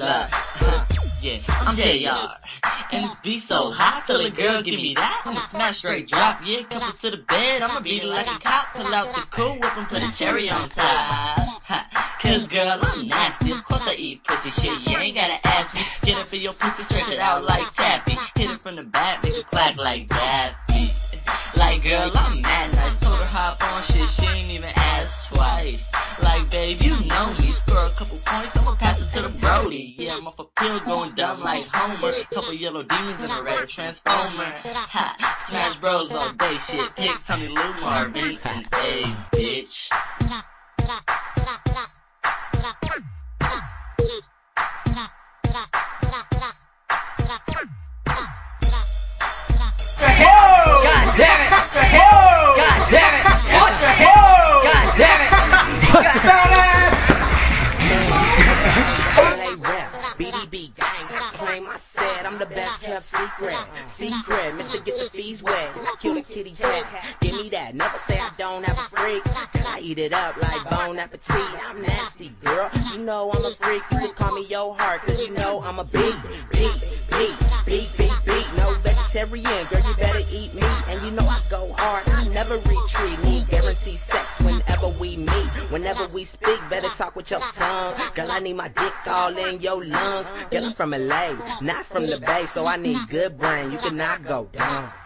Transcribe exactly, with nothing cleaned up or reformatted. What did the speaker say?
Look, yeah, I'm J R, and this beat so hot, tell a girl give me that, I'ma smash straight drop, yeah, couple to the bed, I'ma beat it like a cop, pull out the cool whip and put a cherry on top, cause girl, I'm nasty, of course I eat pussy shit, you ain't gotta ask me, get up in your pussy, stretch it out like Tappy, hit it from the back, make it quack like Daffy. Like, girl, I'm mad nice. Told her hop on shit, she ain't even asked twice. Like, babe, you know me. Score a couple points, I'ma pass it to the Brody. Yeah, I'm off a pill going dumb like Homer. Couple yellow demons in a red transformer. Ha, Smash Bros all day shit. Pick Tony Lou Marvin and a bitch. God damn it! God damn it! What the hell? God damn it! God damn it! B D B gang, I claim I said I'm the best kept secret. Secret, Mister Get the Fees Wet. Kill the kitty cat, give me that. Never say I don't have a freak. I eat it up like Bon Appetit. I'm nasty, girl. You know I'm a freak. You can call me your heart, cause you know I'm a beat, beat, beat, beat, beat, beat. No vegetarian, girl, you better eat meat. And you know I go hard, I never retreat. Need guarantee sex whenever we meet. Whenever we speak, better talk with your tongue. Girl, I need my dick all in your lungs. Girl, I'm from L A, not from the Bay, so I need good brain. You cannot go down.